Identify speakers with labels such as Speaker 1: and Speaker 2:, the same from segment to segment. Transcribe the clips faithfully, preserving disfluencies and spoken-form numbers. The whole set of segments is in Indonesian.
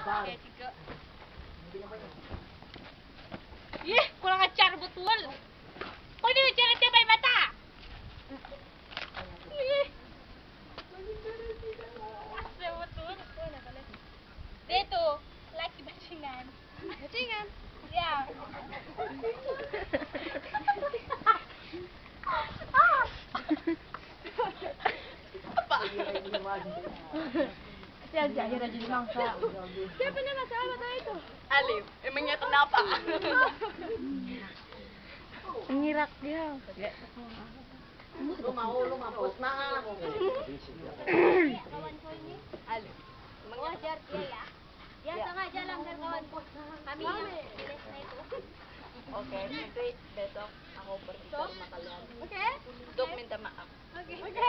Speaker 1: Oke, tiga. Ih, kurang ajar betul. Kok dia cara tiap mata? Ih. Asal betul. Dia tuh laki bajingan. Bajingan? Ya. Apa?
Speaker 2: Siapa jadi rajin mangsa?
Speaker 1: Siapa nama sahabat itu? Alif. Emangnya kenapa?
Speaker 2: Ngirak dia.
Speaker 3: Lu mau lu mampus nah.
Speaker 1: Kawan kau ini? Alif. Wajar dia ya. Dia sengaja langgar kawanku. Kami yang Lesna itu.
Speaker 3: Oke, nanti besok aku pergi ke rumah kalian.
Speaker 1: Oke?
Speaker 3: Untuk minta maaf.
Speaker 1: Oke. Oke.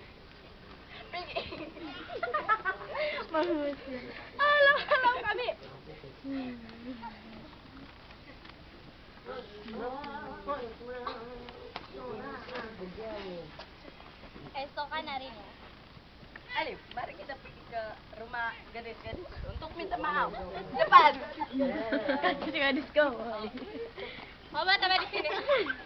Speaker 2: Bagus.
Speaker 1: Halo, halo kami. Esokan harinya.
Speaker 3: Alif, mari kita pergi ke rumah gadis-gadis untuk minta maaf. Cepat.
Speaker 2: Jadi gadis kau.
Speaker 1: Mama tambah di sini.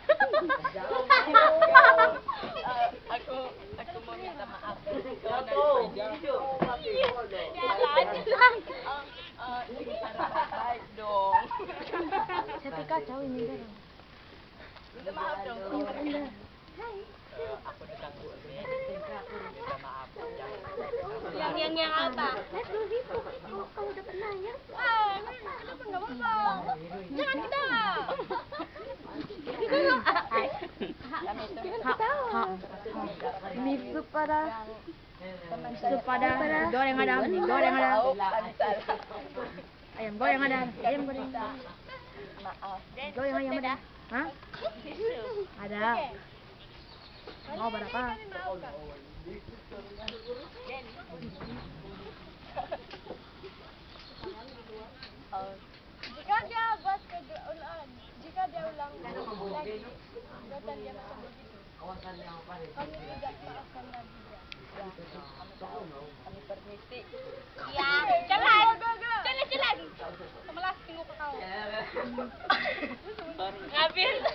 Speaker 3: Eh, aku aku mau minta maaf.
Speaker 1: Jalan, jalan.
Speaker 3: Eh, eh, cara baik-baik dong.
Speaker 2: Tapi kacau ini kan.
Speaker 3: Minta maaf dong.
Speaker 2: Iya.
Speaker 3: Eh, aku diganggu. Minta maaf.
Speaker 1: Yang yang yang apa?
Speaker 2: Kamu udah pernah ya?
Speaker 1: Ah, kenapa nggak apa-apa? Jangan kita.
Speaker 3: Kami itu
Speaker 2: Ini sup pada sup pada goreng ada, goreng ada. Ayam goreng ada, ayam goreng.
Speaker 3: maaf.
Speaker 2: Goreng ayam ada. Hah? Ada. Mau berapa?
Speaker 3: Oh,
Speaker 1: Jika dia buat keulangan, jika dia ulang lagi, dan dia masih begitu, kami tidak maafkan lagi dia.
Speaker 3: ya, kami tahu. Kami permisi.
Speaker 1: Ya, jalan, jalan, jalan. Kemelas tengok ke kau. Ngambil.